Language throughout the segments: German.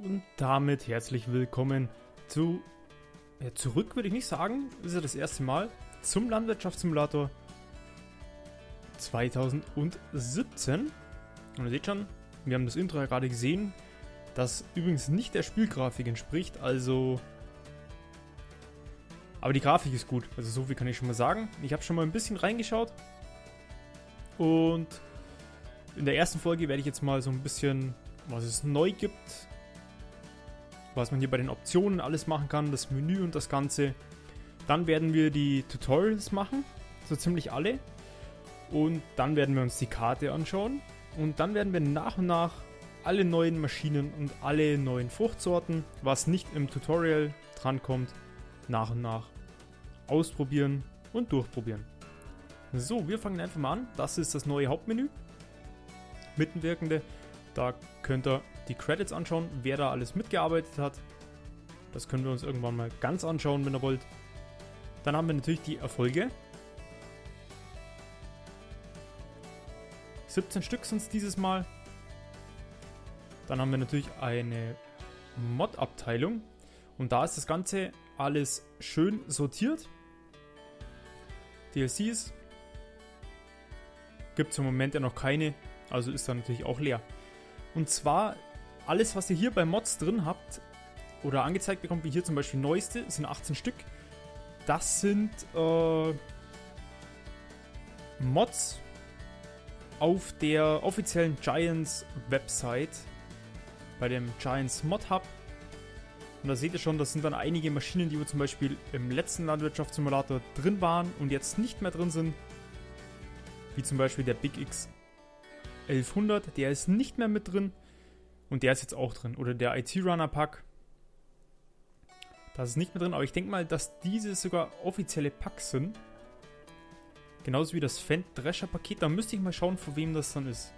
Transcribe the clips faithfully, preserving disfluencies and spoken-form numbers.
Und damit herzlich willkommen zu, ja, zurück würde ich nicht sagen, ist ja das erste Mal, zum Landwirtschaftssimulator zweitausendsiebzehn. Und ihr seht schon, wir haben das Intro ja gerade gesehen, das übrigens nicht der Spielgrafik entspricht, also... Aber die Grafik ist gut, also so viel kann ich schon mal sagen. Ich habe schon mal ein bisschen reingeschaut und in der ersten Folge werde ich jetzt mal so ein bisschen, was es neu gibt, was man hier bei den Optionen alles machen kann, das Menü und das Ganze. Dann werden wir die Tutorials machen, so ziemlich alle. Und dann werden wir uns die Karte anschauen. Und dann werden wir nach und nach alle neuen Maschinen und alle neuen Fruchtsorten, was nicht im Tutorial drankommt, nach und nach ausprobieren und durchprobieren. So, wir fangen einfach mal an. Das ist das neue Hauptmenü. Mittenwirkende. Da könnt ihr die Credits anschauen, wer da alles mitgearbeitet hat. Das können wir uns irgendwann mal ganz anschauen, wenn ihr wollt. Dann haben wir natürlich die Erfolge. siebzehn Stück sind es dieses Mal. Dann haben wir natürlich eine Mod-Abteilung. Und da ist das Ganze alles schön sortiert. D L Cs gibt es im Moment ja noch keine, also ist da natürlich auch leer. Und zwar alles, was ihr hier bei Mods drin habt oder angezeigt bekommt, wie hier zum Beispiel neueste, sind achtzehn Stück. Das sind äh, Mods auf der offiziellen Giants Website, bei dem Giants Mod Hub. Und da seht ihr schon, das sind dann einige Maschinen, die zum Beispiel im letzten Landwirtschaftssimulator drin waren und jetzt nicht mehr drin sind. Wie zum Beispiel der Big X elfhundert, der ist nicht mehr mit drin und der ist jetzt auch drin. Oder der I T Runner Pack, das ist nicht mehr drin, aber ich denke mal, dass diese sogar offizielle Packs sind. Genauso wie das Fendt Drescher Paket, da müsste ich mal schauen, von wem das dann ist.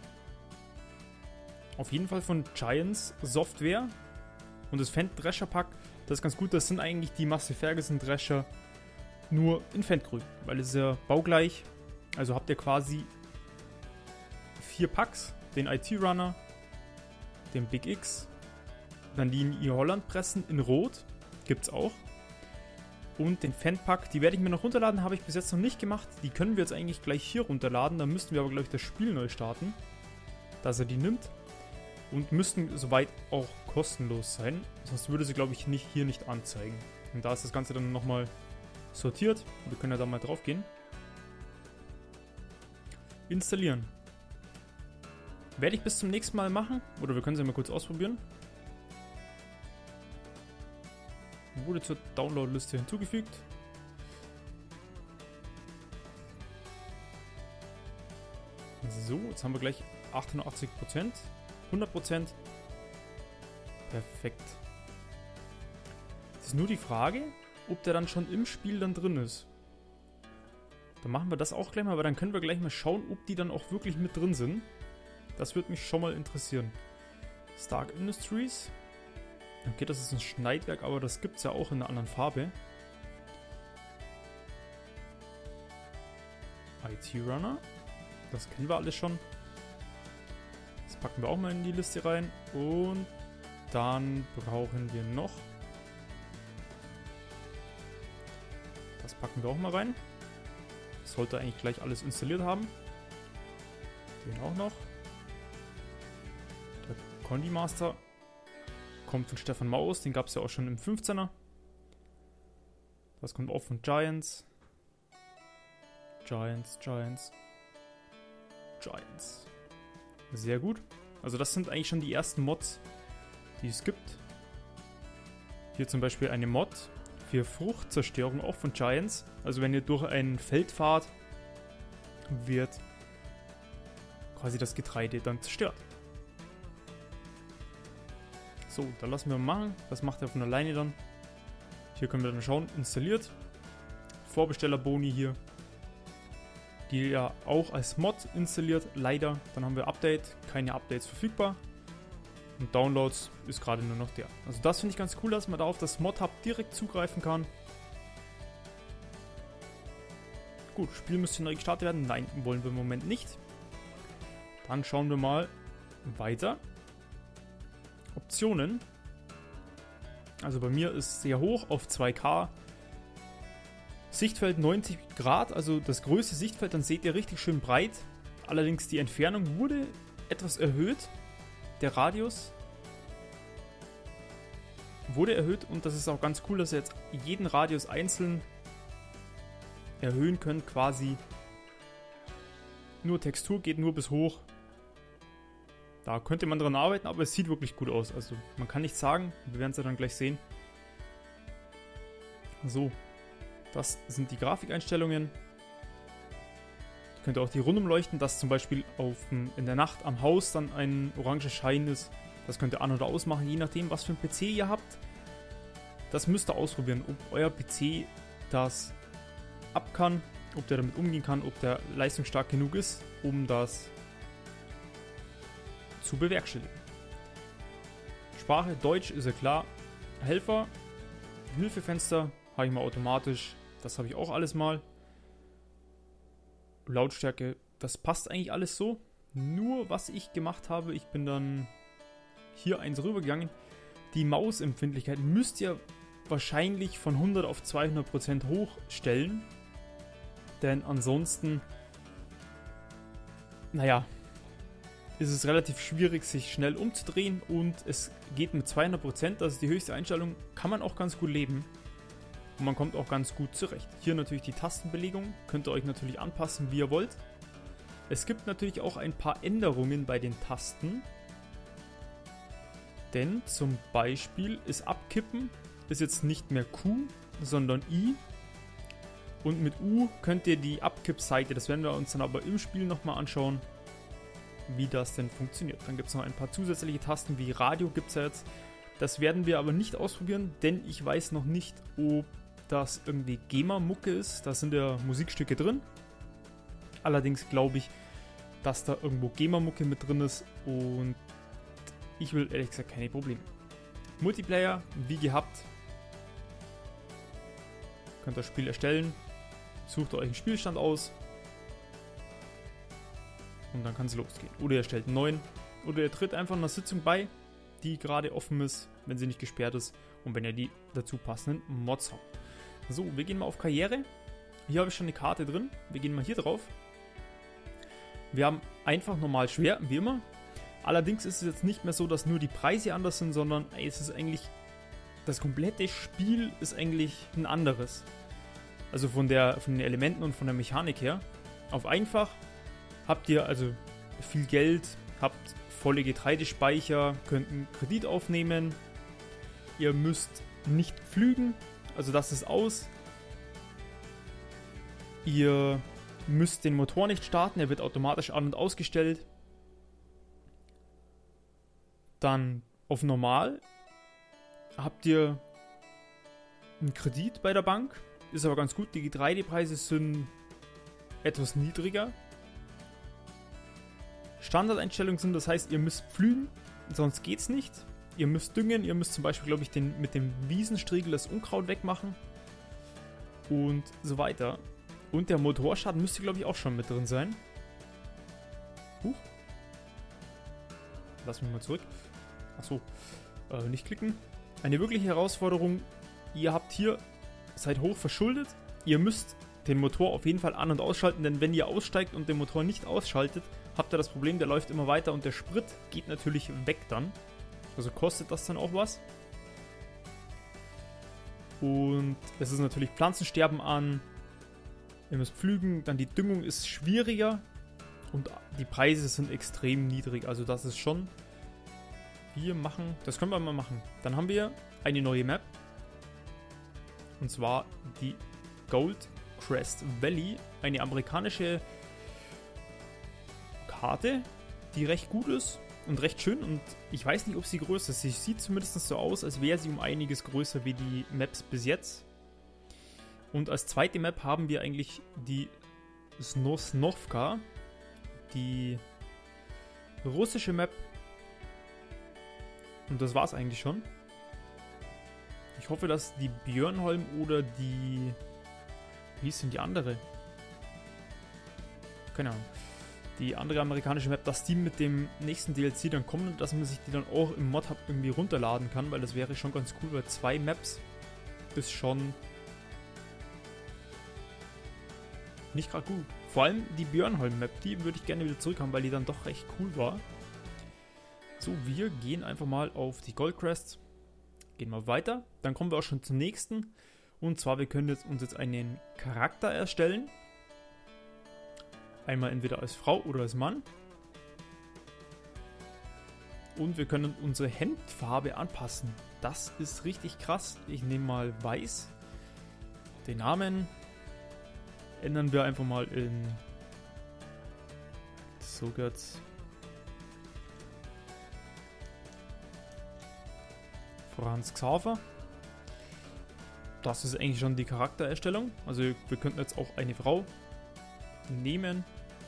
Auf jeden Fall von Giants Software. Und das Fendt Drescher Pack, das ist ganz gut, das sind eigentlich die Massey Ferguson Drescher nur in Fendt-Grün, weil es ist ja baugleich. Also habt ihr quasi vier Packs, den I T Runner, den Big X, dann die in Holland pressen in Rot, gibt's auch. Und den Fendt Pack, die werde ich mir noch runterladen, habe ich bis jetzt noch nicht gemacht. Die können wir jetzt eigentlich gleich hier runterladen, dann müssten wir aber gleich das Spiel neu starten, dass er die nimmt. Und müssten soweit auch kostenlos sein, sonst würde sie, glaube ich, nicht, hier nicht anzeigen. Und da ist das Ganze dann nochmal sortiert. Wir können ja da mal drauf gehen. Installieren. Werde ich bis zum nächsten Mal machen, oder wir können sie mal kurz ausprobieren. Wurde zur Download-Liste hinzugefügt. So, jetzt haben wir gleich achtundachtzig Prozent. hundert Prozent. Perfekt. Es ist nur die Frage, ob der dann schon im Spiel dann drin ist. Dann machen wir das auch gleich mal, aber dann können wir gleich mal schauen, ob die dann auch wirklich mit drin sind. Das würde mich schon mal interessieren. Stark Industries. Okay, das ist ein Schneidwerk, aber das gibt es ja auch in einer anderen Farbe. I T Runner. Das kennen wir alles schon. Das packen wir auch mal in die Liste rein. Und dann brauchen wir noch. Das packen wir auch mal rein. Sollte eigentlich gleich alles installiert haben. Den auch noch. Der Condi Master kommt von Stefan Maus. Den gab es ja auch schon im fünfzehner. Das kommt auch von Giants. Giants, Giants. Giants. Sehr gut. Also das sind eigentlich schon die ersten Mods, die es gibt. Hier zum Beispiel eine Mod für Fruchtzerstörung, auch von Giants. Also wenn ihr durch ein Feld fahrt, wird quasi das Getreide dann zerstört. So, dann lassen wir machen. Das macht er von alleine dann. Hier können wir dann schauen. Installiert. Vorbestellerboni hier. Die ja auch als Mod installiert, leider. Dann haben wir Update, keine Updates verfügbar. Und Downloads ist gerade nur noch der. Also das finde ich ganz cool, dass man da auf das Mod-Hub direkt zugreifen kann. Gut, Spiel müsste neu gestartet werden. Nein, wollen wir im Moment nicht. Dann schauen wir mal weiter, ob Optionen. Also bei mir ist sehr hoch auf zwei K. Sichtfeld neunzig Grad, also das größte Sichtfeld, dann seht ihr richtig schön breit. Allerdings die Entfernung wurde etwas erhöht. Der Radius wurde erhöht und das ist auch ganz cool, dass ihr jetzt jeden Radius einzeln erhöhen könnt. Quasi nur Textur geht nur bis hoch. Da könnte man dran arbeiten, aber es sieht wirklich gut aus. Also man kann nichts sagen, wir werden es ja dann gleich sehen. So, das sind die Grafikeinstellungen. Ihr könnt auch die rundum leuchten, dass zum Beispiel auf, in der Nacht am Haus dann ein oranger Schein ist. Das könnt ihr an- oder ausmachen, je nachdem, was für ein P C ihr habt. Das müsst ihr ausprobieren, ob euer P C das ab kann, ob der damit umgehen kann, ob der leistungsstark genug ist, um das zu bewerkstelligen. Sprache Deutsch ist ja klar. Helfer, Hilfefenster habe ich mal automatisch. Das habe ich auch alles mal. Lautstärke, das passt eigentlich alles so. Nur was ich gemacht habe, ich bin dann hier eins rübergegangen. Die Mausempfindlichkeit müsst ihr wahrscheinlich von hundert auf zweihundert Prozent hochstellen. Denn ansonsten, naja, ist es relativ schwierig, sich schnell umzudrehen. Und es geht mit zweihundert Prozent, das ist die höchste Einstellung, kann man auch ganz gut leben. Und man kommt auch ganz gut zurecht. Hier natürlich die Tastenbelegung. Könnt ihr euch natürlich anpassen, wie ihr wollt. Es gibt natürlich auch ein paar Änderungen bei den Tasten. Denn zum Beispiel ist Abkippen ist jetzt nicht mehr Q, sondern I. Und mit U könnt ihr die Abkippseite, das werden wir uns dann aber im Spiel nochmal anschauen, wie das denn funktioniert. Dann gibt es noch ein paar zusätzliche Tasten, wie Radio gibt es ja jetzt. Das werden wir aber nicht ausprobieren, denn ich weiß noch nicht, ob das irgendwie GEMA-Mucke ist. Da sind ja Musikstücke drin. Allerdings glaube ich, dass da irgendwo GEMA-Mucke mit drin ist und ich will ehrlich gesagt keine Probleme. Multiplayer, wie gehabt. Könnt ihr das Spiel erstellen. Sucht euch einen Spielstand aus. Und dann kann es losgehen. Oder ihr stellt einen neuen. Oder ihr tritt einfach einer Sitzung bei, die gerade offen ist, wenn sie nicht gesperrt ist. Und wenn ihr die dazu passenden Mods habt. So, wir gehen mal auf Karriere. Hier habe ich schon eine Karte drin. Wir gehen mal hier drauf. Wir haben einfach normal schwer, wie immer. Allerdings ist es jetzt nicht mehr so, dass nur die Preise anders sind, sondern ey, es ist eigentlich, das komplette Spiel ist eigentlich ein anderes. Also von, der, von den Elementen und von der Mechanik her. Auf einfach habt ihr also viel Geld, habt volle Getreidespeicher, könnt einen Kredit aufnehmen. Ihr müsst nicht pflügen, also das ist aus. Ihr müsst den Motor nicht starten, er wird automatisch an- und ausgestellt. Dann auf normal habt ihr einen Kredit bei der Bank, ist aber ganz gut, die Getreidepreise sind etwas niedriger. Standardeinstellungen sind, das heißt, ihr müsst pflügen, sonst geht's nicht. Ihr müsst düngen, ihr müsst zum Beispiel, glaube ich, den, mit dem Wiesenstriegel das Unkraut wegmachen und so weiter. Und der Motorstart müsste, glaube ich, auch schon mit drin sein. Huch. Lass mich mal zurück. Achso, äh, nicht klicken. Eine wirkliche Herausforderung. Ihr habt hier, seid hoch verschuldet. Ihr müsst den Motor auf jeden Fall an- und ausschalten, denn wenn ihr aussteigt und den Motor nicht ausschaltet, habt ihr das Problem, der läuft immer weiter und der Sprit geht natürlich weg dann. Also kostet das dann auch was. Und es ist natürlich Pflanzensterben an. Ihr müsst pflügen, dann die Düngung ist schwieriger und die Preise sind extrem niedrig. Also das ist schon... Wir machen... Das können wir mal machen. Dann haben wir eine neue Map. Und zwar die Gold Crest Valley. Eine amerikanische Karte, die recht gut ist und recht schön. Und ich weiß nicht, ob sie größer ist. Sie sieht zumindest so aus, als wäre sie um einiges größer wie die Maps bis jetzt. Und als zweite Map haben wir eigentlich die Sosnovka, die russische Map. Und das war es eigentlich schon. Ich hoffe, dass die Björnholm oder die... Wie ist denn die andere? Keine Ahnung. die andere amerikanische Map, dass die mit dem nächsten D L C dann kommen und dass man sich die dann auch im Mod-Hub irgendwie runterladen kann, weil das wäre schon ganz cool, weil zwei Maps ist schon nicht gerade gut. Vor allem die Björnholm-Map, die würde ich gerne wieder zurückhaben, weil die dann doch recht cool war. So, wir gehen einfach mal auf die Goldcrests. Gehen wir weiter. Dann kommen wir auch schon zum nächsten. Und zwar, wir können jetzt uns jetzt einen Charakter erstellen. Einmal entweder als Frau oder als Mann. Und wir können unsere Hemdfarbe anpassen. Das ist richtig krass. Ich nehme mal weiß. Den Namen ändern wir einfach mal in... So geht's. Franz Xaver. Das ist eigentlich schon die Charaktererstellung. Also wir könnten jetzt auch eine Frau nehmen.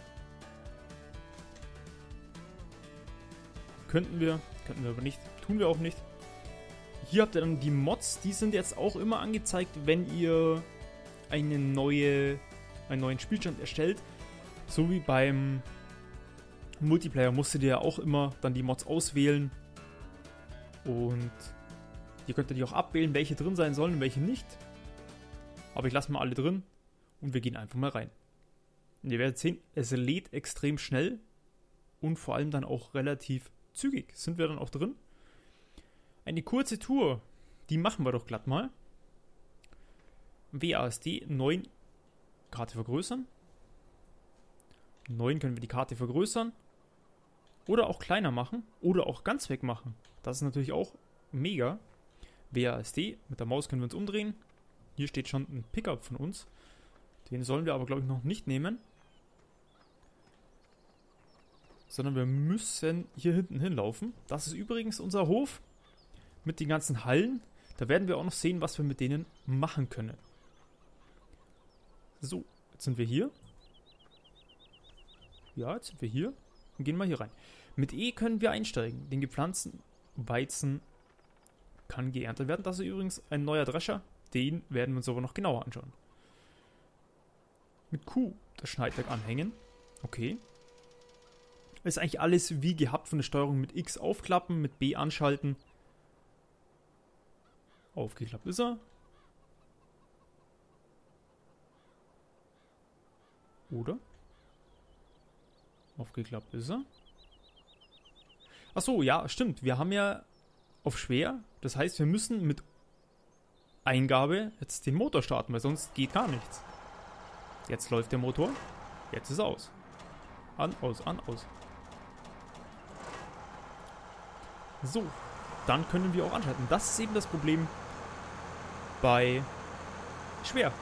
Könnten wir, könnten wir aber nicht, tun wir auch nicht. Hier habt ihr dann die Mods, die sind jetzt auch immer angezeigt, wenn ihr eine neue, einen neuen Spielstand erstellt. So wie beim Multiplayer musstet ihr ja auch immer dann die Mods auswählen. Und hier könnt ihr die auch abwählen, welche drin sein sollen und welche nicht. Aber ich lasse mal alle drin und wir gehen einfach mal rein. Und ihr werdet sehen, es lädt extrem schnell und vor allem dann auch relativ zügig sind wir dann auch drin. Eine kurze Tour, die machen wir doch glatt mal. W A S D neun, Karte vergrößern. neun können wir die Karte vergrößern. Oder auch kleiner machen. Oder auch ganz weg machen. Das ist natürlich auch mega. W A S D, mit der Maus können wir uns umdrehen. Hier steht schon ein Pickup von uns. Den sollen wir aber, glaube ich, noch nicht nehmen. Sondern wir müssen hier hinten hinlaufen. Das ist übrigens unser Hof mit den ganzen Hallen. Da werden wir auch noch sehen, was wir mit denen machen können. So, jetzt sind wir hier. Ja, jetzt sind wir hier. Und gehen mal hier rein. Mit E können wir einsteigen. Den gepflanzten Weizen kann geerntet werden. Das ist übrigens ein neuer Drescher. Den werden wir uns aber noch genauer anschauen. Mit Q das Schneidwerk anhängen. Okay. Ist eigentlich alles wie gehabt von der Steuerung. Mit X aufklappen, mit B anschalten. Aufgeklappt ist er. Oder? Aufgeklappt ist er. Achso, ja, stimmt. Wir haben ja auf schwer. Das heißt, wir müssen mit Eingabe jetzt den Motor starten, weil sonst geht gar nichts. Jetzt läuft der Motor. Jetzt ist er aus. An, aus, an, aus. So, dann können wir auch anschalten. Das ist eben das Problem bei schwer.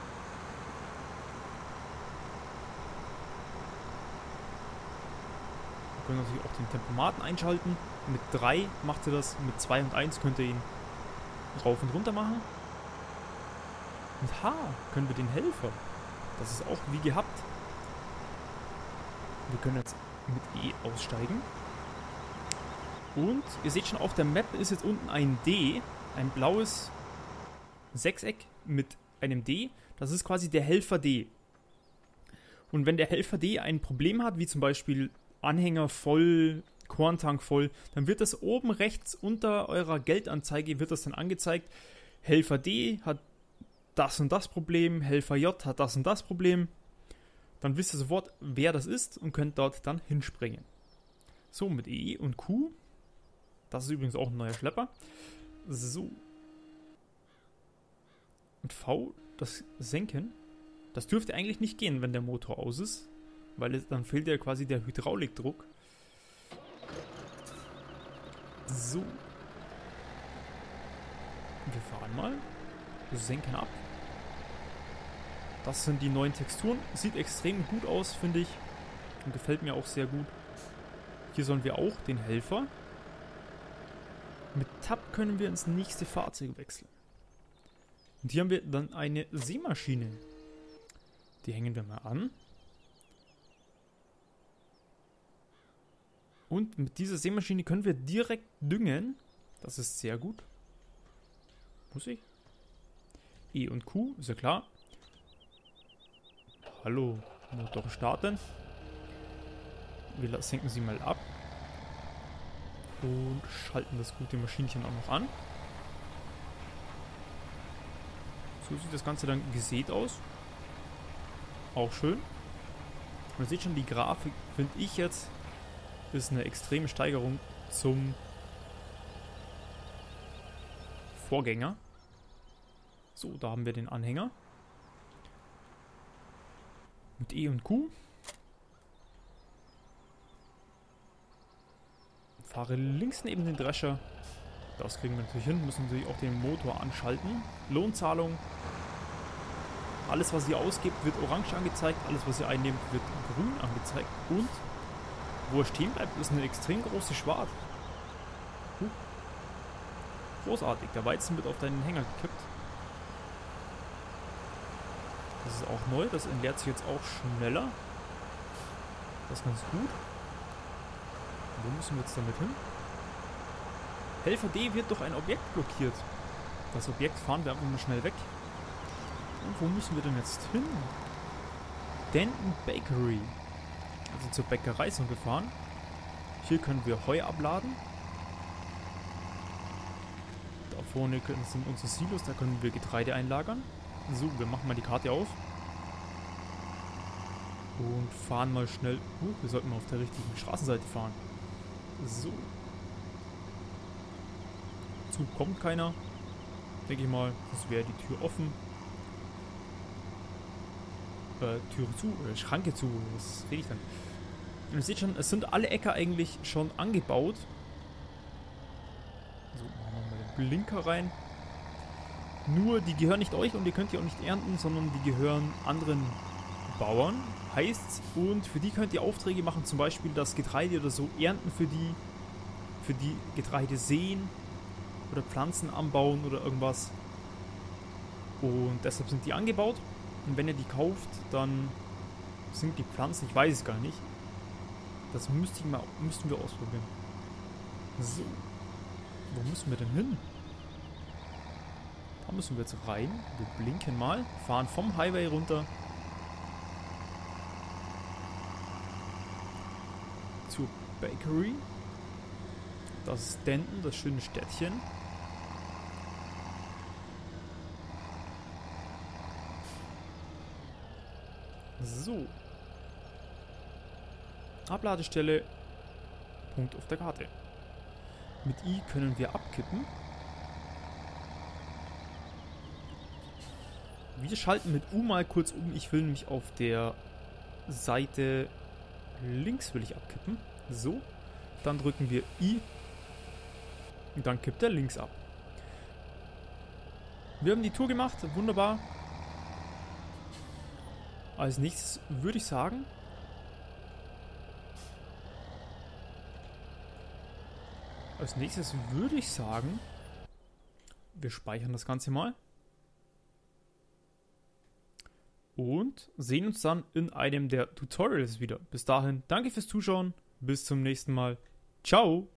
Wir können natürlich auch den Tempomaten einschalten. Mit drei macht ihr das, mit zwei und eins könnt ihr ihn rauf und runter machen. Mit H können wir den Helfer. Das ist auch wie gehabt. Wir können jetzt mit E aussteigen. Und ihr seht schon, auf der Map ist jetzt unten ein D, ein blaues Sechseck mit einem D. Das ist quasi der Helfer D. Und wenn der Helfer D ein Problem hat, wie zum Beispiel Anhänger voll, Korntank voll, dann wird das oben rechts unter eurer Geldanzeige wird das dann angezeigt. Helfer D hat das und das Problem, Helfer J hat das und das Problem. Dann wisst ihr sofort, wer das ist und könnt dort dann hinspringen. So, mit E und Q. Das ist übrigens auch ein neuer Schlepper. So. Mit V, das Senken. Das dürfte eigentlich nicht gehen, wenn der Motor aus ist. Weil es, dann fehlt ja quasi der Hydraulikdruck. So. Wir fahren mal. Wir senken ab. Das sind die neuen Texturen. Sieht extrem gut aus, finde ich. Und gefällt mir auch sehr gut. Hier sollen wir auch den Helfer. Mit Tab können wir ins nächste Fahrzeug wechseln. Und hier haben wir dann eine Sämaschine. Die hängen wir mal an. Und mit dieser Sämaschine können wir direkt düngen. Das ist sehr gut. Muss ich? E und Q, ist ja klar. Hallo, Motor starten. wir senken sie mal ab. Und schalten das gute Maschinchen auch noch an. So sieht das Ganze dann gesät aus. Auch schön. Man sieht schon, die Grafik, finde ich jetzt, ist eine extreme Steigerung zum Vorgänger. So, da haben wir den Anhänger. Mit E und Q. Fahre links neben den Drescher. Das kriegen wir natürlich hin. Müssen natürlich auch den Motor anschalten. Lohnzahlung. Alles, was ihr ausgibt, wird orange angezeigt. Alles, was ihr einnehmt, wird grün angezeigt. Und wo er stehen bleibt, ist eine extrem große Schwart. Huh. Großartig. Der Weizen wird auf deinen Hänger gekippt. Das ist auch neu. Das entleert sich jetzt auch schneller. Das ist ganz gut. Wo müssen wir jetzt damit hin? Helfer D wird durch ein Objekt blockiert. Das Objekt fahren wir einfach mal schnell weg. Und wo müssen wir denn jetzt hin? Denton Bakery. Also zur Bäckerei sind wir gefahren. Hier können wir Heu abladen. Da vorne sind unsere Silos, da können wir Getreide einlagern. So, wir machen mal die Karte auf. Und fahren mal schnell. Uh, wir sollten mal auf der richtigen Straßenseite fahren. So. Zug kommt keiner. Denke ich mal, das wäre die Tür offen. Äh, Türe zu, äh, Schranke zu. Was rede ich denn? Und ihr seht schon, es sind alle Äcker eigentlich schon angebaut. So, machen wir mal den Blinker rein. Nur, die gehören nicht euch und ihr könnt die auch nicht ernten, sondern die gehören anderen Bauern. Heißt's, und für die könnt ihr Aufträge machen, zum Beispiel das Getreide oder so ernten für die, für die Getreide säen oder Pflanzen anbauen oder irgendwas. Und deshalb sind die angebaut. Und wenn ihr die kauft, dann sind die Pflanzen, ich weiß es gar nicht. Das müsste ich mal, müssten wir ausprobieren. So. Wo müssen wir denn hin? Da müssen wir jetzt rein. Wir blinken mal. Fahren vom Highway runter. Zur Bakery. Das ist Denton, das schöne Städtchen. So. Abladestelle. Punkt auf der Karte. Mit I können wir abkippen. Wir schalten mit U mal kurz um. Ich will nämlich auf der Seite links will ich abkippen. So. Dann drücken wir I. Und dann kippt er links ab. Wir haben die Tour gemacht. Wunderbar. Als nächstes würde ich sagen, als nächstes würde ich sagen, wir speichern das Ganze mal und sehen uns dann in einem der Tutorials wieder. Bis dahin, danke fürs Zuschauen, bis zum nächsten Mal. Ciao!